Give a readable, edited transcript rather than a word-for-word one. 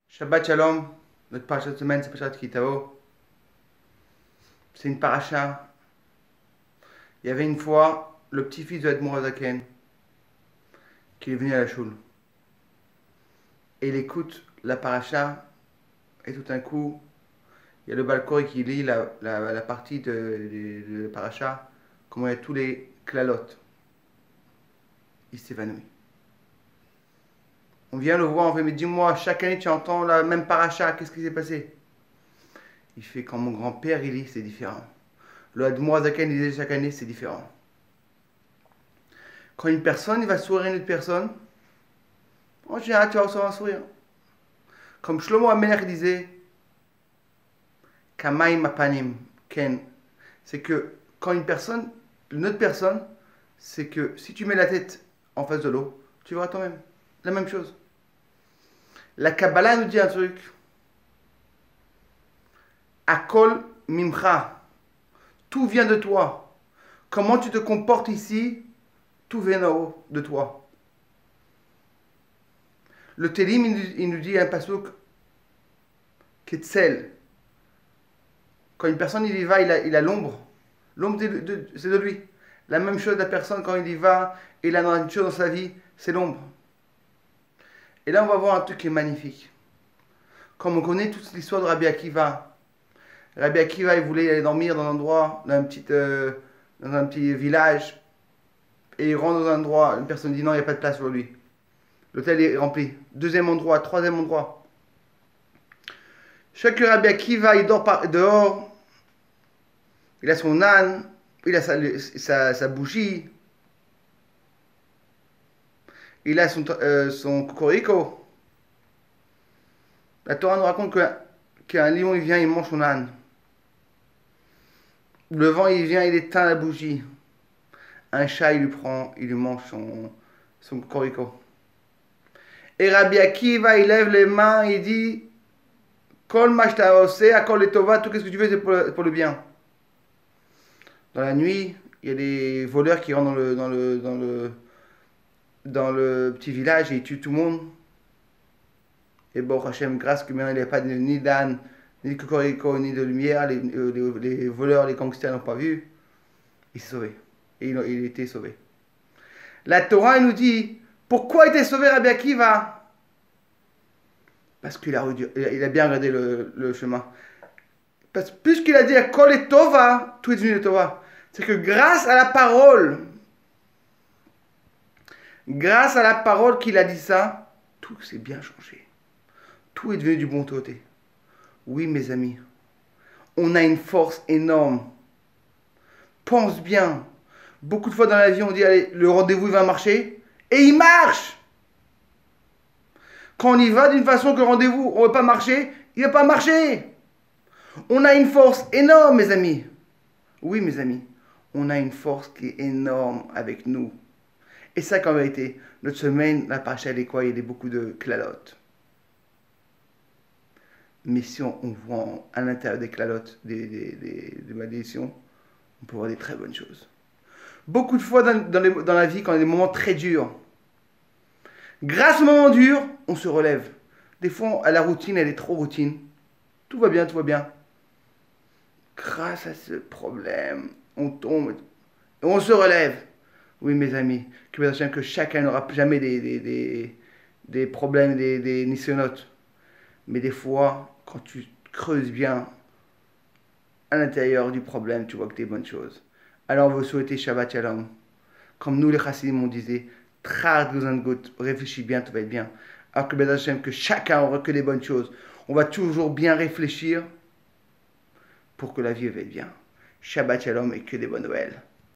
Shabbat Shalom, notre paracha de semaine, c'est Parashat Ki Tavo. C'est une paracha. Il y avait une fois le petit-fils de Admor Azaken qui est venu à la choule. Et il écoute la paracha, et tout d'un coup, il y a le Balkori qui lit la partie de la paracha, comment il y a tous les klalotes. Il s'évanouit. On vient le voir, on fait, mais dis-moi, chaque année tu entends la même paracha, qu'est-ce qui s'est passé? Il fait, quand mon grand-père il lit, c'est différent. Le Admor Azaken disait chaque année, c'est différent. Quand une personne il va sourire à une autre personne, en général, tu vas recevoir un sourire. Comme Shlomo Amelech disait, Kamaim Apanim, Ken, c'est que quand une autre personne, c'est que si tu mets la tête en face de l'eau, tu verras toi-même. La même chose. La Kabbalah nous dit un truc. Akol Mimcha. Tout vient de toi. Comment tu te comportes ici, tout vient en haut de toi. Le Télim, il nous dit un passouk Ketzel. Quand une personne il y va, il a l'ombre. L'ombre, c'est de lui. La même chose, la personne, quand il y va, il a une chose dans sa vie, c'est l'ombre. Et là, on va voir un truc qui est magnifique. Comme on connaît toute l'histoire de Rabbi Akiva. Rabbi Akiva, il voulait aller dormir dans un endroit, dans un petit village. Et il rentre dans un endroit, une personne dit non, il n'y a pas de place pour lui. L'hôtel est rempli. Deuxième endroit, troisième endroit. Chaque Rabbi Akiva, il dort dehors. Il a son âne, il a sa bougie, il a son cocorico. La Torah nous raconte qu'un lion, il vient, il mange son âne. Le vent, il vient, il éteint la bougie. Un chat, il lui prend, il lui mange son cocorico. Et Rabbi Akiva, il lève les mains, il dit, Kol mashta oseh, akol letova, tout ce que tu fais, c'est pour le bien. Dans la nuit, il y a des voleurs qui rentrent dans le petit village et ils tuent tout le monde. Et bon, Hachem, grâce que maintenant il n'y a pas ni d'âne, ni de cocorico, ni de lumière, les voleurs, les gangsters n'ont pas vu. Il s'est sauvé. Et il était sauvé. La Torah elle nous dit, pourquoi il était sauvé Rabbi Akiva? Parce qu'il a bien regardé le chemin. Parce que puisqu'il a dit Kol et Tova, tout est devenu de Tova. C'est que grâce à la parole qu'il a dit ça, tout s'est bien changé. Tout est devenu du bon côté. Oui, mes amis, on a une force énorme. Pense bien. Beaucoup de fois dans la vie, on dit allez, le rendez-vous il va marcher, et il marche. Quand on y va d'une façon que le rendez-vous ne va pas marcher, il ne va pas marcher. On a une force énorme, mes amis. Oui, mes amis, on a une force qui est énorme avec nous. Et ça, qu'en vérité, notre semaine, la paracha, elle est quoi? Il y a beaucoup de clalotes. Mais si on voit à l'intérieur des clalotes, des malédictions, on peut voir des très bonnes choses. Beaucoup de fois dans la vie, quand il y a des moments très durs, grâce aux moments durs, on se relève. Des fois, la routine, elle est trop routine. Tout va bien, tout va bien. Grâce à ce problème, on tombe et on se relève. Oui, mes amis, que chacun n'aura jamais des problèmes, des nisyonotes. Mais des fois, quand tu creuses bien à l'intérieur du problème, tu vois que des bonnes choses. Alors on veut souhaiter Shabbat Shalom. Comme nous les chassidim on disait, réfléchis bien, tout va être bien. Alors que chacun aura que des bonnes choses. On va toujours bien réfléchir pour que la vie va être bien. Shabbat Shalom et que des bonnes Noëls.